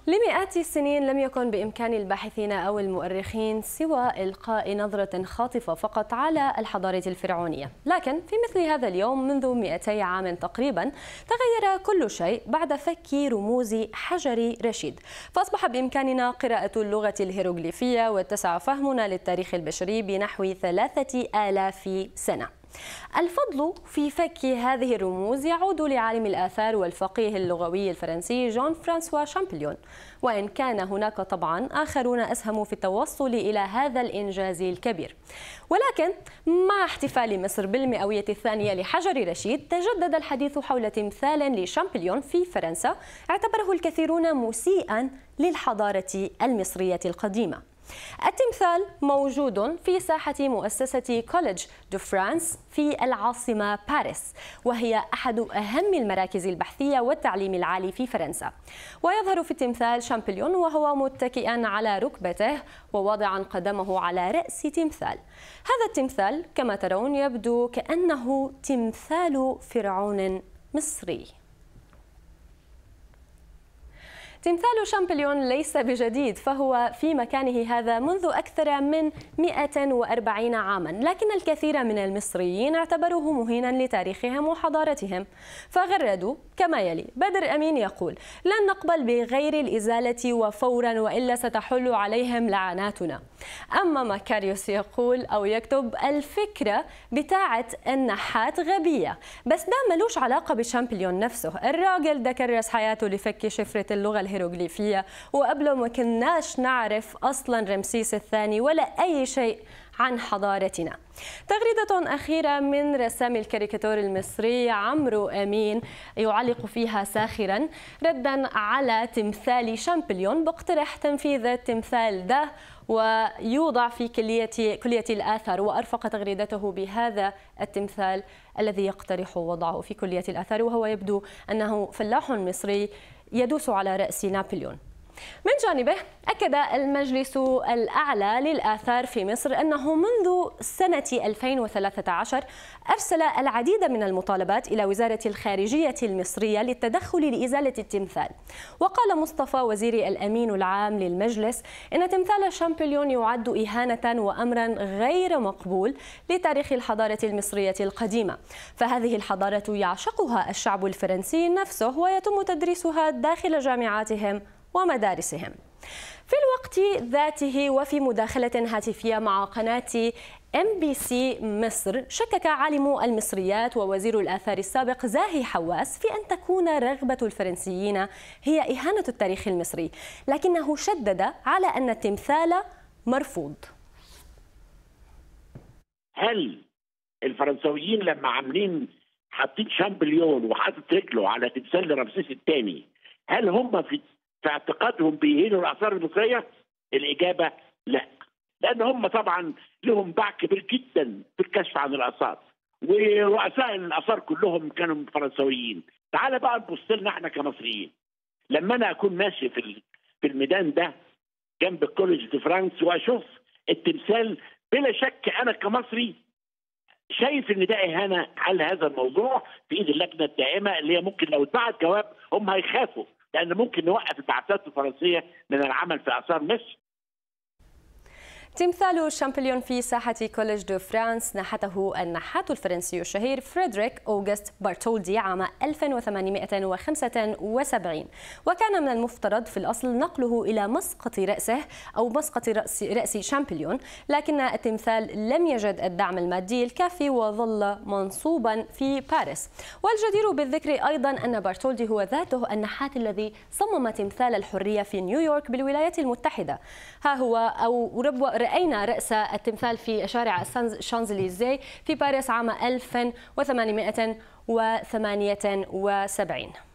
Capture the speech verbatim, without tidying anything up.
لمئات السنين لم يكن بإمكان الباحثين أو المؤرخين سوى إلقاء نظرة خاطفة فقط على الحضارة الفرعونية، لكن في مثل هذا اليوم منذ مئتي عام تقريبا تغير كل شيء بعد فك رموز حجر رشيد، فأصبح بإمكاننا قراءة اللغة الهيروغليفية واتسع فهمنا للتاريخ البشري بنحو ثلاثة آلاف سنة. الفضل في فك هذه الرموز يعود لعالم الآثار والفقيه اللغوي الفرنسي جون فرانسوا شامبليون، وإن كان هناك طبعا آخرون أسهموا في التوصل إلى هذا الإنجاز الكبير. ولكن مع احتفال مصر بالمئوية الثانية لحجر رشيد تجدد الحديث حول تمثال لشامبليون في فرنسا اعتبره الكثيرون مسيئا للحضارة المصرية القديمة. التمثال موجود في ساحة مؤسسة كوليج دو فرانس في العاصمة باريس، وهي أحد أهم المراكز البحثية والتعليم العالي في فرنسا. ويظهر في التمثال شامبليون وهو متكئا على ركبته وواضعا قدمه على رأس تمثال. هذا التمثال كما ترون يبدو كأنه تمثال فرعون مصري. تمثال شامبليون ليس بجديد، فهو في مكانه هذا منذ أكثر من مئة وأربعين عاما، لكن الكثير من المصريين اعتبروه مهينا لتاريخهم وحضارتهم فغردوا كما يلي. بدر أمين يقول: لن نقبل بغير الإزالة وفورا وإلا ستحل عليهم لعناتنا. أما ماكاريوس يقول أو يكتب: الفكرة بتاعة النحات غبية، بس ده ملوش علاقة بشامبليون نفسه. الراجل ده كرس حياته لفك شفرة اللغة الهيروغليفية، وقبله ما كناش نعرف أصلا رمسيس الثاني ولا أي شيء عن حضارتنا. تغريدة أخيرة من رسام الكاريكاتور المصري عمرو أمين يعلق فيها ساخرا ردا على تمثال شامبليون باقتراح تنفيذ التمثال ده ويوضع في كلية كلية الآثار، وأرفق تغريدته بهذا التمثال الذي يقترح وضعه في كلية الآثار، وهو يبدو أنه فلاح مصري يدوس على رأس نابليون. من جانبه أكد المجلس الأعلى للآثار في مصر أنه منذ سنة ألفين وثلاثة عشر أرسل العديد من المطالبات إلى وزارة الخارجية المصرية للتدخل لإزالة التمثال. وقال مصطفى وزير الأمين العام للمجلس إن تمثال شامبليون يعد إهانة وأمرا غير مقبول لتاريخ الحضارة المصرية القديمة، فهذه الحضارة يعشقها الشعب الفرنسي نفسه ويتم تدريسها داخل جامعاتهم ومدارسهم. في الوقت ذاته وفي مداخلة هاتفية مع قناة إم بي سي مصر، شكك عالم المصريات ووزير الآثار السابق زاهي حواس في أن تكون رغبة الفرنسيين هي إهانة التاريخ المصري، لكنه شدد على أن التمثال مرفوض. هل الفرنسويين لما عاملين حاطين شامبليون وحاطط رجله على تمثال رمسيس الثاني، هل هم في في اعتقادهم بيهينوا الاثار المصريه؟ الاجابه لا، لان هم طبعا لهم باع كبير جدا في الكشف عن الاثار، ورؤساء الاثار كلهم كانوا فرنسويين. تعال بقى نبص لنا احنا كمصريين. لما انا اكون ماشي في في الميدان ده جنب كوليج دي فرانس واشوف التمثال، بلا شك انا كمصري شايف ان ده اهانه. حل هذا الموضوع في ايد اللجنه الدائمه، اللي هي ممكن لو اتبعت جواب هم هيخافوا، لأن ممكن نوقف البعثات الفرنسية من العمل في آثار مصر. تمثال شامبليون في ساحة كوليج دو فرانس نحته النحات الفرنسي الشهير فريدريك أوغست بارتولدي عام ألف وثمانمئة وخمسة وسبعين، وكان من المفترض في الأصل نقله إلى مسقط رأسه أو مسقط رأس, رأس شامبليون، لكن التمثال لم يجد الدعم المادي الكافي وظل منصوبا في باريس. والجدير بالذكر أيضا أن بارتولدي هو ذاته النحات الذي صمم تمثال الحرية في نيويورك بالولايات المتحدة. ها هو أو رأينا رأس التمثال في شارع الشانزليزيه في باريس عام ألف وثمانمئة وثمانية وسبعين.